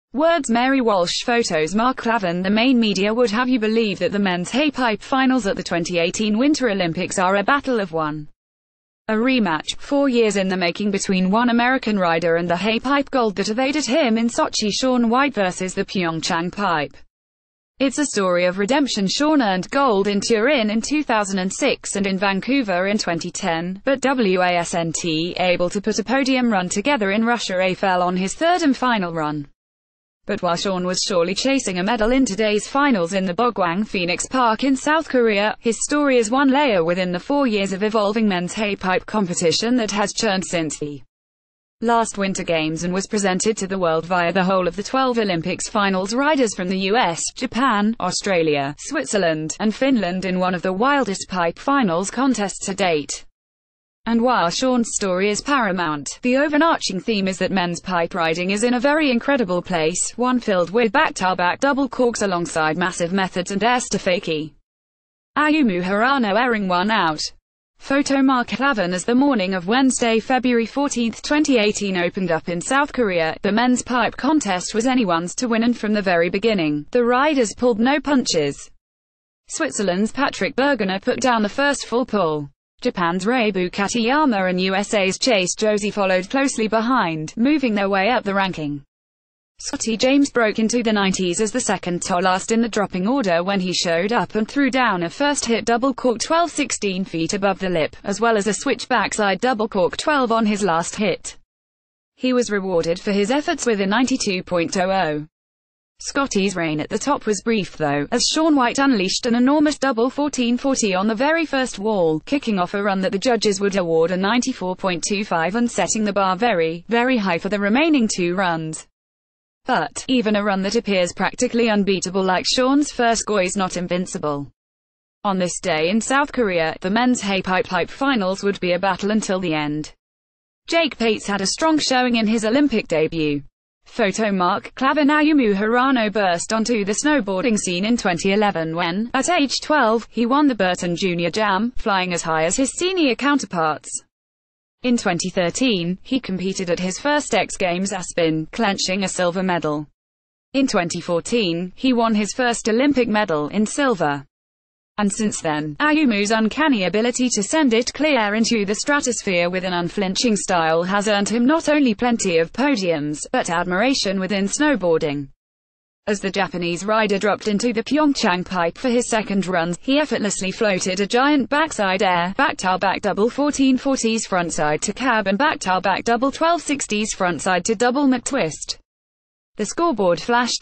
Words Mary Walsh. Photos Mark Clavin. The main media would have you believe that the men's halfpipe finals at the 2018 Winter Olympics are a battle of one. A rematch, 4 years in the making between one American rider and the halfpipe gold that evaded him in Sochi. Shaun White versus the Pyeongchang pipe. It's a story of redemption. Shaun earned gold in Turin in 2006 and in Vancouver in 2010, but wasn't able to put a podium run together in Russia. Fell on his third and final run. But while Shaun was surely chasing a medal in today's finals in the Bogwang Phoenix Park in South Korea, his story is one layer within the 4 years of evolving men's halfpipe competition that has churned since the last Winter Games and was presented to the world via the whole of the 12 Olympics finals riders from the US, Japan, Australia, Switzerland, and Finland in one of the wildest pipe finals contests to date. And while Shaun's story is paramount, the overarching theme is that men's pipe riding is in a very incredible place, one filled with back-to-back double corks alongside massive methods and air-to-fakie. Ayumu Hirano airing one out. Photo Mark Clavin. As the morning of Wednesday, February 14, 2018 opened up in South Korea, the men's pipe contest was anyone's to win, and from the very beginning, the riders pulled no punches. Switzerland's Patrick Bergner put down the first full pull. Japan's Reibu Katayama and USA's Chase Josie followed closely behind, moving their way up the ranking. Scotty James broke into the 90s as the second to last in the dropping order when he showed up and threw down a first-hit double cork 12 16 feet above the lip, as well as a switch backside double cork 12 on his last hit. He was rewarded for his efforts with a 92.00. Scotty's reign at the top was brief though, as Shaun White unleashed an enormous double 1440 on the very first wall, kicking off a run that the judges would award a 94.25 and setting the bar very, very high for the remaining 2 runs. But, even a run that appears practically unbeatable like Shaun's first go is not invincible. On this day in South Korea, the men's halfpipe finals would be a battle until the end. Jake Pates had a strong showing in his Olympic debut. Photo Mark Clavin. Ayumu Hirano burst onto the snowboarding scene in 2011 when, at age 12, he won the Burton Junior Jam, flying as high as his senior counterparts. In 2013, he competed at his first X Games Aspen, clinching a silver medal. In 2014, he won his first Olympic medal in silver. And since then, Ayumu's uncanny ability to send it clear into the stratosphere with an unflinching style has earned him not only plenty of podiums, but admiration within snowboarding. As the Japanese rider dropped into the Pyeongchang pipe for his second runs, he effortlessly floated a giant backside air, back-to-back double 1440s frontside to cab and back-to-back double 1260s frontside to double McTwist. The scoreboard flashed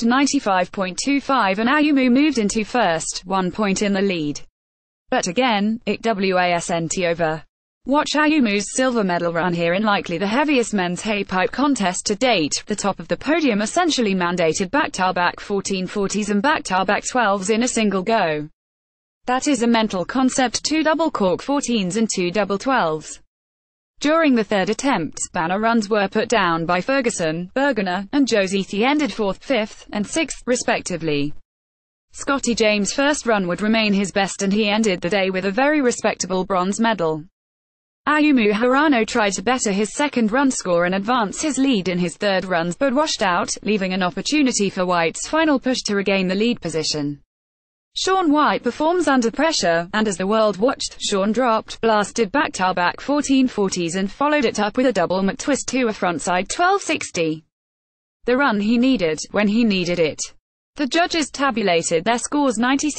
95.25 and Ayumu moved into first, 1 point in the lead. But again, it wasn't over. Watch Ayumu's silver medal run here in likely the heaviest men's halfpipe contest to date. The top of the podium essentially mandated back-to-back 1440s and back-to-back 12s in a single go. That is a mental concept: 2 double cork 14s and 2 double 12s. During the third attempt, banner runs were put down by Ferguson, Bergner, and Josie. They ended 4th, 5th, and 6th, respectively. Scotty James' first run would remain his best and he ended the day with a very respectable bronze medal. Ayumu Hirano tried to better his second run score and advance his lead in his third runs, but washed out, leaving an opportunity for White's final push to regain the lead position. Shaun White performs under pressure, and as the world watched, Shaun dropped, blasted back-to-back 1440s and followed it up with a double McTwist to a frontside 1260. The run he needed, when he needed it. The judges tabulated their scores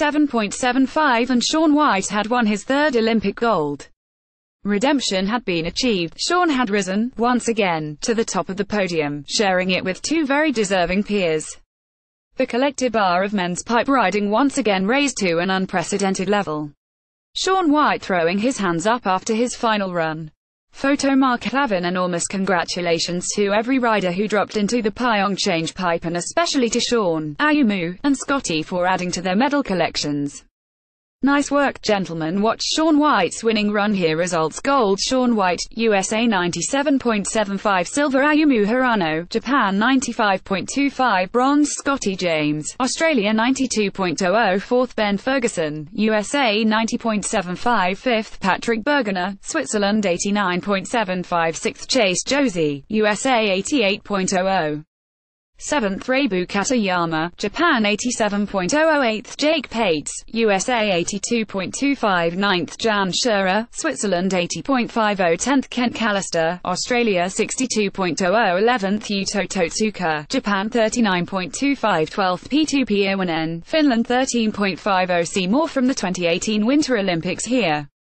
97.75 and Shaun White had won his third Olympic gold. Redemption had been achieved. Shaun had risen, once again, to the top of the podium, sharing it with 2 very deserving peers. The collective bar of men's pipe riding once again raised to an unprecedented level. Shaun White throwing his hands up after his final run. Photo Mark Clavin. Enormous congratulations to every rider who dropped into the Pyeongchang pipe and especially to Shaun, Ayumu, and Scotty for adding to their medal collections. Nice work, gentlemen. Watch Shaun White's winning run here. Results: gold Shaun White, USA 97.75, silver Ayumu Hirano, Japan 95.25, bronze Scotty James, Australia 92.00, fourth Ben Ferguson, USA 90.75, fifth Patrick Bergner, Switzerland 89.75, sixth Chase Josie, USA 88.00. 7th Reibu Katayama, Japan 87.008th Jake Pates, USA 82.25 9th Jan Scherer, Switzerland 80.50 10th Kent Callister, Australia 62.00 11th Yuto Totsuka, Japan 39.25 12th P2P Iwanen, Finland 13.50 See more from the 2018 Winter Olympics here.